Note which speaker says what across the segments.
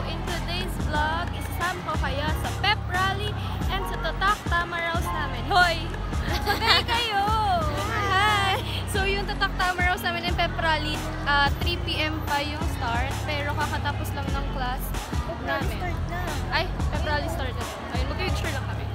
Speaker 1: in today's vlog, isasama ko kayo sa pep rally and sa Tatak Tamaraws namin. Hoy! Magay kayo! Hi! So yung Tatak Tamaraws namin yung pep rally, 3 PM pa yung start, pero kakatapos lang ng class namin. Ay, pep rally start na. Ayun, mag-picture lang kami.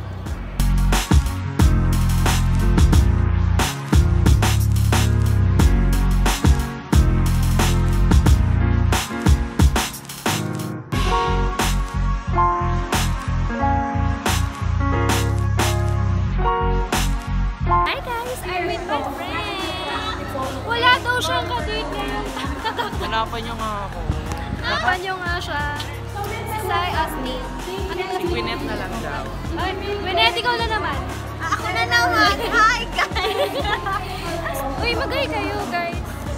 Speaker 2: Hanapan nyo nga ako.
Speaker 1: Hanapan nyo nga siya. Si Sai Asni.
Speaker 2: Si Gwyneth na lang daw.
Speaker 1: Ay, Gwyneth, ikaw na naman.
Speaker 3: Ako na naman. Hi, guys!
Speaker 1: Uy, mag-hi kayo, guys.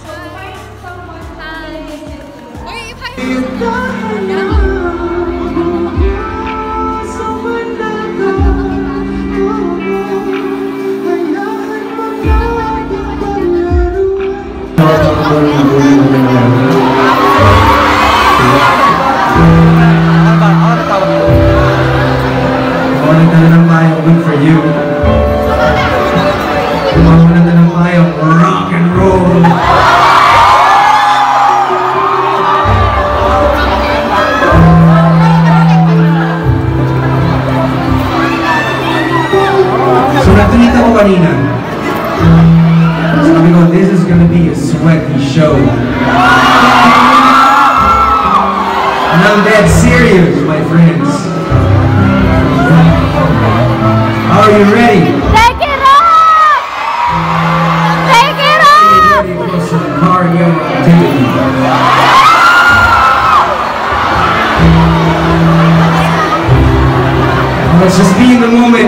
Speaker 1: Hi. Uy, hi.
Speaker 4: Good for you. Kumawala na ng mayong rock and roll. So natunita ko kanina. Sabi ko, this is gonna be a sweaty show. And I'm dead serious, my friends. Are you ready?
Speaker 1: Take it off! Take it off!
Speaker 4: Ready for some cardio activity? Let's just be in the moment.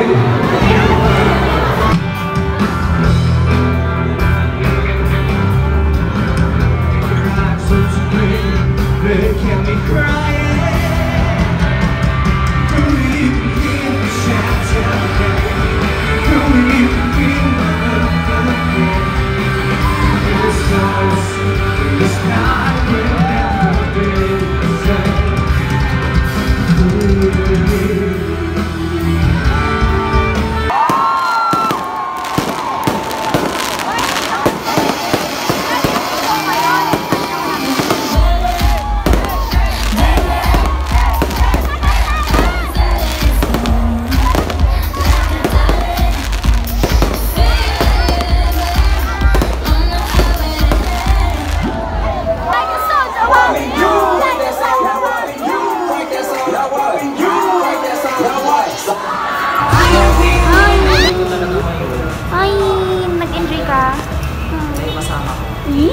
Speaker 3: Ay, nag-enjoy ka?
Speaker 2: May masama ko.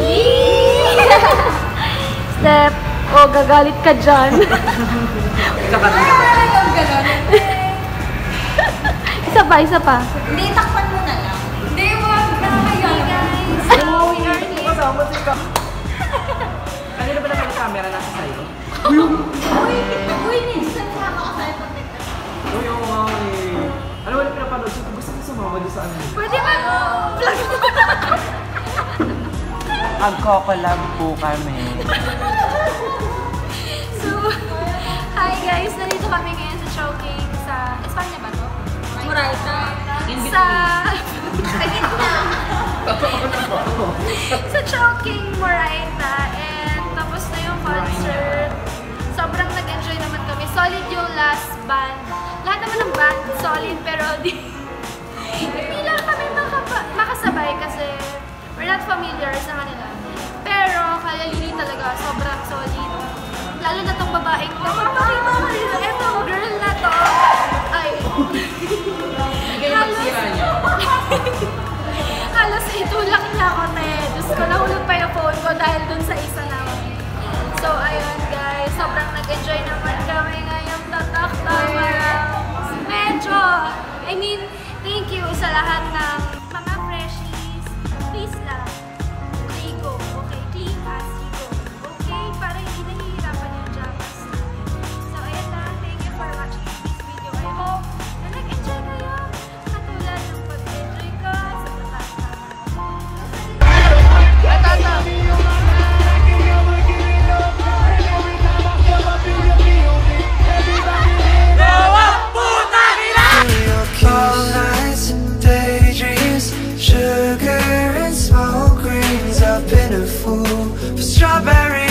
Speaker 1: Step. Oh, gagalit ka dyan. Isa pa, isa pa.
Speaker 3: Hindi, takpan mo na lang.
Speaker 1: Hindi, wag na kayo, guys. So, we are here.
Speaker 2: Kasama si ka. Kanina ba naman yung camera nasa sa'yo?
Speaker 3: Uy, minsan sama ka sa
Speaker 2: Uy, oo nga eh. Ano wala pinapanood? Gusto ko sumama doon sa ano?
Speaker 1: Pwede ba? Vlog mo.
Speaker 2: Magko-collab po kami.
Speaker 1: So, hi guys. Nandito kami ngayon sa Chowking sa... Espanya ba to?
Speaker 3: Murayta.
Speaker 1: Sa... Sa gitna. Sa Chowking, Murayta. And tapos na yung concert. Sobrang nag-enjoy naman kami. Solid yung last band. Lahat naman ng band, solid. Pero hindi lang kami makasabay kasi we're not familiar sa kanila. Pero kaya yun talaga, sobrang solid. Lalo na tong babaeng to. Pakita ko dito. Eto, girl na to. Ay. Halos itulak niya ako, te. Diyos ko, nahulog pa yung phone ko dahil dun sa isa naman. So, ayun guys. Sobrang nag-enjoy naman kami ngayong Tatak Tamaraws. Medyo, thank you sa lahat ng mga freshies. Please lang. Ligo. Okay? Clean as you go. Okay? Para hindi nahihirapan yung jamas. So, ayun lang. Thank you for watching this video. I hope na nag-enjoy kayo. Katulad ng pag-enjoy ko sa Tatak Tamaraws.
Speaker 5: fool for strawberry